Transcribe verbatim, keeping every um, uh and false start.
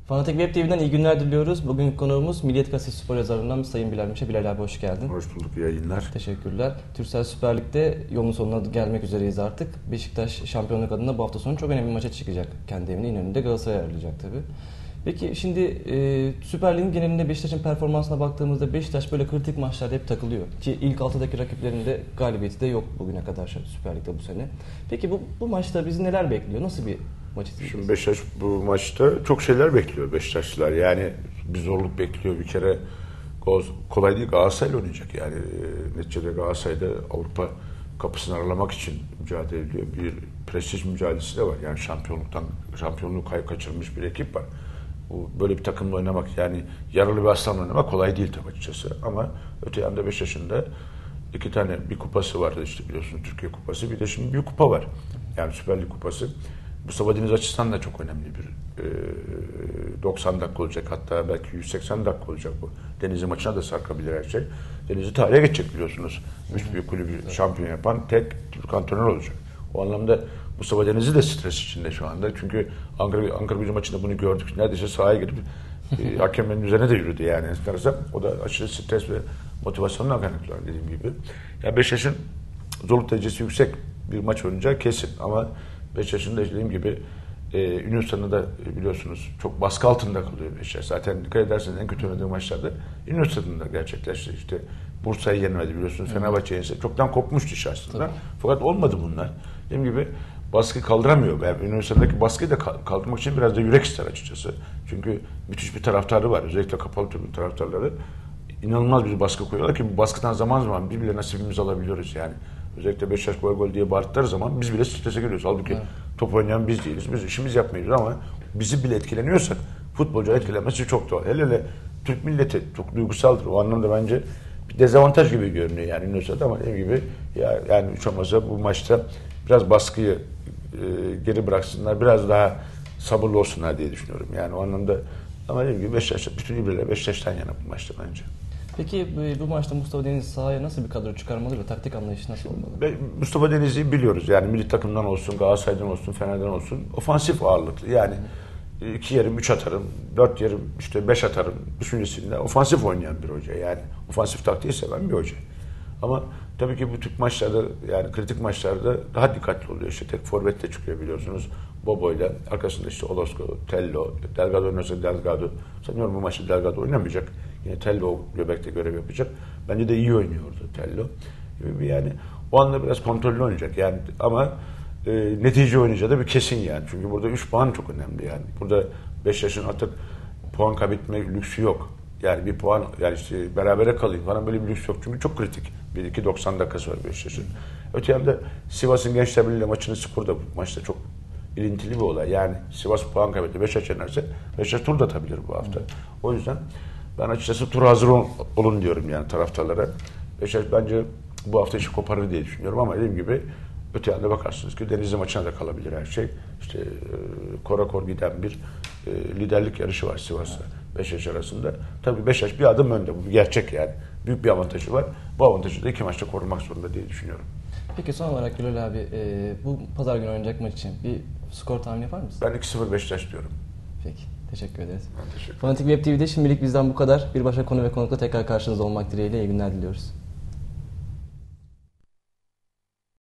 Fanatik Web T V'den iyi günler diliyoruz. Bugünkü konuğumuz Milliyet Gazetesi spor yazarından Sayın Bilal Mişe. Bilal abi hoş geldin. Hoş bulduk, iyi yayınlar. Teşekkürler. Türksel Süper Lig'de yolun sonuna gelmek üzereyiz artık. Beşiktaş şampiyonluk adına bu hafta sonu çok önemli bir maça çıkacak. Kendi evinde İnönü'nde Galatasaray'ı ağırlayacak tabii. Peki şimdi e, Süper Lig'in genelinde Beşiktaş'ın performansına baktığımızda Beşiktaş böyle kritik maçlarda hep takılıyor. Ki ilk altıdaki rakiplerinde galibiyeti de yok bugüne kadar Süper Lig'de bu sene. Peki bu, bu maçta bizi neler bekliyor? Nasıl bir maç izleyeceğiz? Şimdi Beşiktaş bu maçta çok şeyler bekliyor Beşiktaşlılar. Yani bir zorluk bekliyor. Bir kere kolay değil, Galatasaray'la oynayacak. Yani neticede Galatasaray'da Avrupa kapısını aralamak için mücadele ediyor. Bir prestij mücadelesi de var. Yani şampiyonluktan şampiyonluğu kay kaçırmış bir ekip var. Bu böyle bir takımla oynamak, yani yaralı bir aslanla oynamak kolay değil tabii açıkçası. Ama öte yanda Beşiktaş'ın da iki tane bir kupası vardı işte, biliyorsunuz, Türkiye Kupası. Bir de şimdi bir kupa var. Yani Süper Lig Kupası. Mustafa Deniz açısından da çok önemli bir e, doksan dakika olacak, hatta belki yüz seksen dakika olacak bu. Denizli maçına da sarkabilir her şey. Denizli tarihe geçecek, biliyorsunuz. Üç büyük kulübü şampiyon yapan tek Türk antrenör olacak. O anlamda Mustafa Denizli de stres içinde şu anda. Çünkü Ankara Ankaragücü maçında bunu gördük. Neredeyse sahaya girip e, hakemlerin üzerine de yürüdü yani. O da aşırı stres ve motivasyonla kaynaklı dediğim gibi. Yani Beşiktaş'ın zorluk derecesi yüksek bir maç oynayacağı kesin, ama Beşiktaş'ın da dediğim gibi e, Yunanistan'da da biliyorsunuz çok baskı altında kalıyor Beşiktaş. Zaten dikkat ederseniz en kötü oynadığı maçlarda Yunanistan'da gerçekleşti. İşte Bursa'yı yenemedi, biliyorsunuz. Fenerbahçe'yi yense çoktan kopmuştu iş aslında. Tabii. Fakat olmadı bunlar. Dediğim gibi baskı kaldıramıyor. Yani Yunanistan'daki baskıyı da kaldırmak için biraz da yürek ister açıkçası. Çünkü müthiş bir taraftarı var. Özellikle kapalı tribün taraftarları inanılmaz bir baskı koyuyorlar ki bu baskıdan zaman zaman birbirine nasibimizi alabiliyoruz yani. Özellikle Beşiktaş gol gol diye bağırdıkları zaman biz bile strese giriyoruz. Halbuki evet, top oynayan biz değiliz. Biz işimiz yapmıyoruz ama bizi bile etkileniyorsak futbolcu etkilenmesi çok doğal. Hele hele Türk milleti çok duygusaldır. O anlamda bence bir dezavantaj gibi görünüyor yani Yunus'ta, ama dediğim gibi ya, yani hiç olmazsa bu maçta biraz baskıyı e, geri bıraksınlar. Biraz daha sabırlı olsunlar diye düşünüyorum. Yani o anlamda, ama dediğim gibi Beşiktaş bütün İbre'yle Beşiktaş'tan yana bu maçta bence. Peki bu maçta Mustafa Denizli sahaya nasıl bir kadro çıkarmalı ve taktik anlayışı nasıl olmalı? Mustafa Denizli'yi biliyoruz. Yani milli takımdan olsun, Galatasaray'dan olsun, Fener'den olsun ofansif ağırlıklı. Yani iki yerim üç atarım, dört yerim işte beş atarım düşüncesinde ofansif oynayan bir hoca. Yani ofansif taktiği seven bir hoca. Ama tabii ki bu tip maçlarda, yani kritik maçlarda daha dikkatli oluyor. İşte tek forvetle çıkıyor, biliyorsunuz. Bobo'yla, arkasında işte Orozco, Tello, Delgado oynarsa Delgado. Sanıyorum bu maçta Delgado oynamayacak. Yine Tello göbekte görev yapacak. Bence de iyi oynuyordu Tello. Yani o anda biraz kontrollü oynayacak. Yani ama e, netice oynayacağı da bir kesin yani. Çünkü burada üç puan çok önemli yani. Burada Beşiktaş'ın artık puan kaybetme lüksü yok. Yani bir puan, yani işte berabere kalayım falan, böyle bir lüks yok. Çünkü çok kritik. bir iki doksan dakikası var Beşiktaş'ın. Öte yanda Sivas'ın Gençler Birliği maçını Spor'da bu maçta çok ilintili bir olay. Yani Sivas puan kaybetti, Beşiktaş yenerse Beşiktaş tur da atabilir bu hafta. O yüzden ben açıkçası tur hazır olun diyorum yani taraftarlara. Beşiktaş bence bu hafta işi koparır diye düşünüyorum, ama dediğim gibi öte yanda bakarsınız ki Denizli maçına da kalabilir her şey. İşte e, korakor giden bir e, liderlik yarışı var Sivas'la Beşiktaş arasında. Tabii Beşiktaş bir adım önde. Bu bir gerçek yani. Büyük bir avantajı var. Bu avantajı da iki maçta korumak zorunda diye düşünüyorum. Peki son olarak Bilal abi, e, bu pazar günü oynayacak maç için bir skor tahmini yapar mısın? Ben iki sıfır Beşiktaş diyorum. Peki. Teşekkür ederiz. Ben teşekkür ederim. Fanatik Web T V'de şimdilik bizden bu kadar. Bir başka konu ve konukla tekrar karşınızda olmak dileğiyle iyi günler diliyoruz.